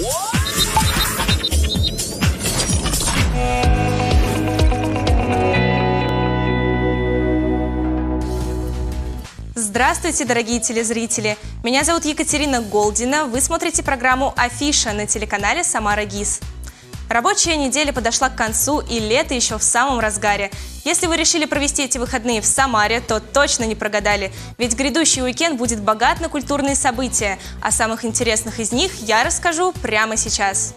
Здравствуйте, дорогие телезрители! Меня зовут Екатерина Голдина. Вы смотрите программу «Афиша» на телеканале «Самара ГИС». Рабочая неделя подошла к концу, и лето еще в самом разгаре. Если вы решили провести эти выходные в Самаре, то точно не прогадали, ведь грядущий уикенд будет богат на культурные события. О самых интересных из них я расскажу прямо сейчас.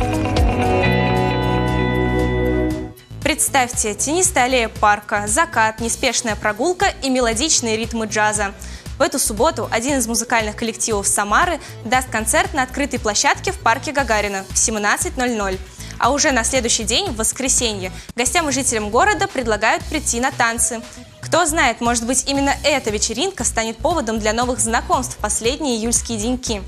Представьте, тенистая аллея парка, закат, неспешная прогулка и мелодичные ритмы джаза. В эту субботу один из музыкальных коллективов Самары даст концерт на открытой площадке в парке Гагарина в 17:00. А уже на следующий день, в воскресенье, гостям и жителям города предлагают прийти на танцы. Кто знает, может быть, именно эта вечеринка станет поводом для новых знакомств в последние июльские деньки.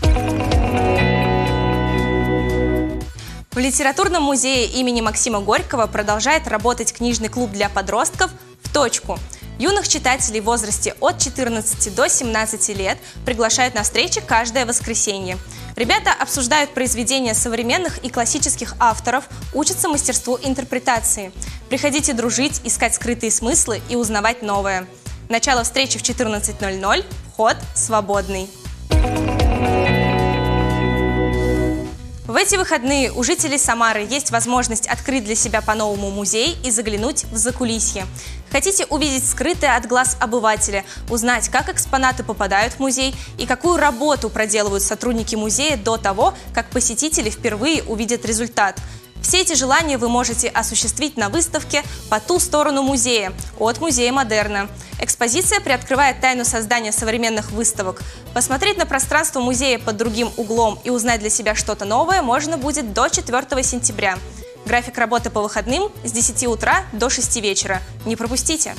В литературном музее имени Максима Горького продолжает работать книжный клуб для подростков «В точку». Юных читателей в возрасте от 14 до 17 лет приглашают на встречи каждое воскресенье. Ребята обсуждают произведения современных и классических авторов, учатся мастерству интерпретации. Приходите дружить, искать скрытые смыслы и узнавать новое. Начало встречи в 14:00, вход свободный. В эти выходные у жителей Самары есть возможность открыть для себя по-новому музей и заглянуть в закулисье. Хотите увидеть скрытое от глаз обывателя, узнать, как экспонаты попадают в музей и какую работу проделывают сотрудники музея до того, как посетители впервые увидят результат? Все эти желания вы можете осуществить на выставке «По ту сторону музея» от Музея Модерна. Экспозиция приоткрывает тайну создания современных выставок. Посмотреть на пространство музея под другим углом и узнать для себя что-то новое можно будет до 4 сентября. График работы по выходным с 10 утра до 6 вечера. Не пропустите!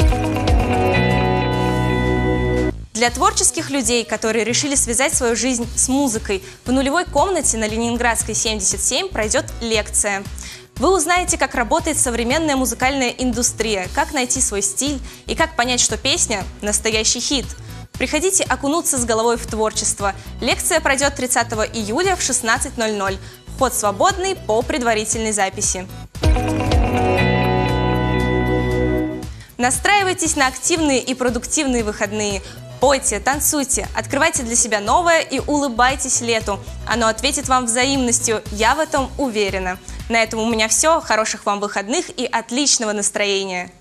Для творческих людей, которые решили связать свою жизнь с музыкой, в нулевой комнате на Ленинградской 77 пройдет лекция. Вы узнаете, как работает современная музыкальная индустрия, как найти свой стиль и как понять, что песня – настоящий хит. Приходите окунуться с головой в творчество. Лекция пройдет 30 июля в 16:00. Вход свободный по предварительной записи. Настраивайтесь на активные и продуктивные выходные. Пойте, танцуйте, открывайте для себя новое и улыбайтесь лету. Оно ответит вам взаимностью, я в этом уверена. На этом у меня все. Хороших вам выходных и отличного настроения!